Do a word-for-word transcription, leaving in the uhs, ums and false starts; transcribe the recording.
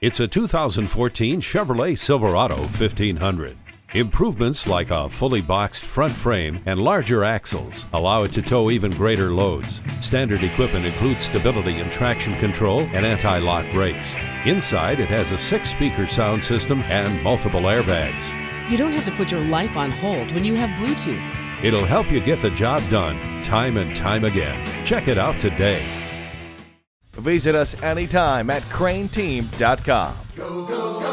It's a two thousand fourteen Chevrolet Silverado fifteen hundred. Improvements like a fully boxed front frame and larger axles allow it to tow even greater loads. Standard equipment includes stability and traction control and anti-lock brakes. Inside, it has a six-speaker sound system and multiple airbags. You don't have to put your life on hold when you have Bluetooth. It'll help you get the job done time and time again. Check it out today. Visit us anytime at crain team dot com. Go, go, go.